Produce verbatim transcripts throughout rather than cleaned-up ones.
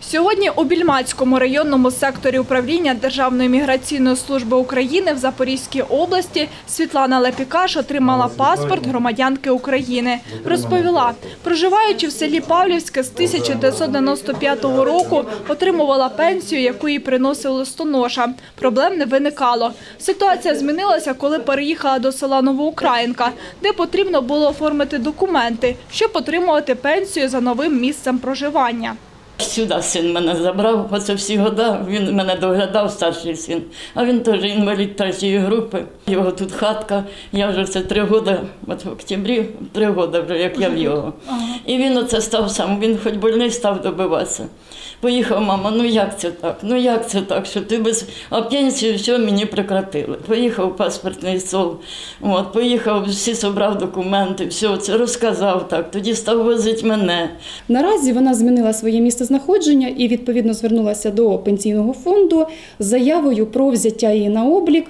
Сьогодні у Більмацькому районному секторі управління Державної міграційної служби України в Запорізькій області Світлана Лепікаш отримала паспорт громадянки України. Розповіла, проживаючи в селі Павлівське з тисяча дев'ятсот дев'яносто п'ятого року, отримувала пенсію, яку їй приносив листоноша. Проблем не виникало. Ситуація змінилася, коли переїхала до села Новоукраїнка, де потрібно було оформити документи, щоб отримувати пенсію за новим місцем проживання. Сюди син мене забрав, оце всі роки, він мене доглядав, старший син, а він теж інвалід третьої групи. Його тут хатка, я вже це три роки, от в октябрі, три роки вже, як я в його. І він оце став сам, він хоч больний став добиватися. Поїхав, мама, ну як це так, ну як це так, що ти без, а пенсію все мені прекратили. Поїхав паспортний стол, от, поїхав, всі зібрав документи, все це розказав так, тоді став возити мене. Наразі вона змінила своє місце знаходження і відповідно звернулася до пенсійного фонду з заявою про взяття її на облік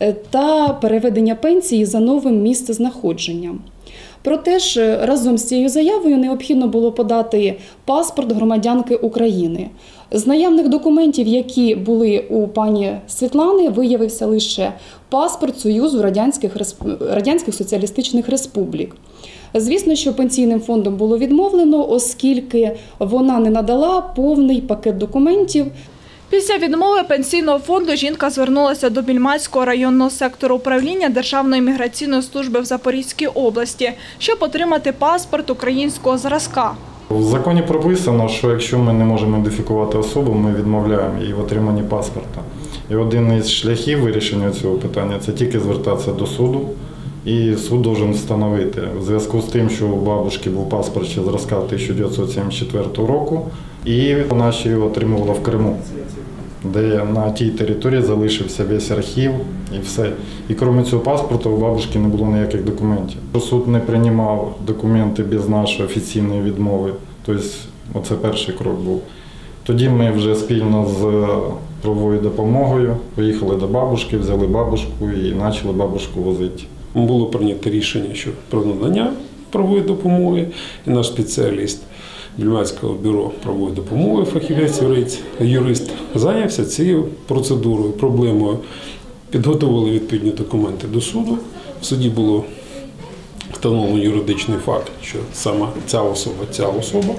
та переведення пенсії за новим місцезнаходженням. Проте ж разом з цією заявою необхідно було подати паспорт громадянки України. З наявних документів, які були у пані Світлани, виявився лише паспорт Союзу Радянських, Радянських Соціалістичних Республік. Звісно, що пенсійним фондом було відмовлено, оскільки вона не надала повний пакет документів. Після відмови пенсійного фонду жінка звернулася до Більмацького районного сектору управління Державної міграційної служби в Запорізькій області, щоб отримати паспорт українського зразка. В законі прописано, що якщо ми не можемо ідентифікувати особу, ми відмовляємо їй в отриманні паспорта. І один із шляхів вирішення цього питання – це тільки звертатися до суду. І суд має встановити, в зв'язку з тим, що у бабушки був паспорт ще зразка тисяча дев'ятсот сімдесят четвертого року, і вона ще його отримувала в Криму, де на тій території залишився весь архів і все. І крім цього паспорту, у бабушки не було ніяких документів. Суд не приймав документи без нашої офіційної відмови, тобто оце перший крок був. Тоді ми вже спільно з правовою допомогою поїхали до бабушки, взяли бабушку і почали бабушку возити. Було прийнято рішення що про надання правової допомоги, і наш спеціаліст Більмацького бюро правової допомоги, фахівець, юрист, зайнявся цією процедурою, проблемою. Підготували відповідні документи до суду. В суді було встановлено юридичний факт, що саме ця особа, ця особа.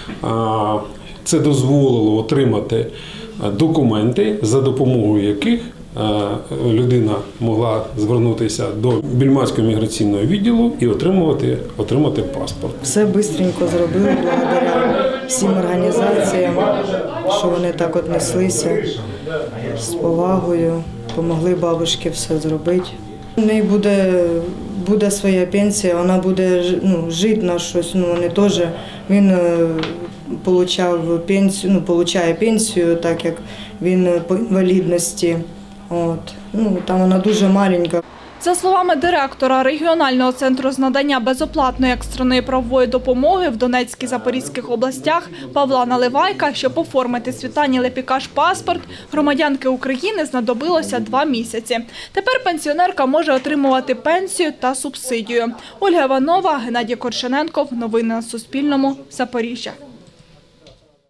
Це дозволило отримати документи, за допомогою яких людина могла звернутися до Більмацького міграційного відділу і отримувати, отримати паспорт. Все швидко зробили благодаря всім організаціям, що вони так от неслися з повагою, допомогли бабушці все зробити. У неї буде, буде своя пенсія, вона буде ну, жити на щось, ну, вони теж, він отримав пенсію, ну, отримує пенсію, так як він по інвалідності. От. Ну, там вона дуже маленька. За словами директора регіонального центру з надання безоплатної екстреної правової допомоги в Донецькій та Запорізьких областях Павла Наливайка, щоб оформити Світлані Лепікаш паспорт громадянки України, знадобилося два місяці. Тепер пенсіонерка може отримувати пенсію та субсидію. Ольга Іванова, Геннадій Коршененков. Новини на Суспільному. Запоріжжя.